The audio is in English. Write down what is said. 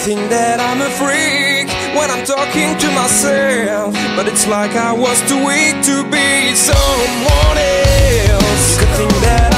think that I'm a freak when I'm talking to myself, but it's like I was too weak to be someone else. You could think that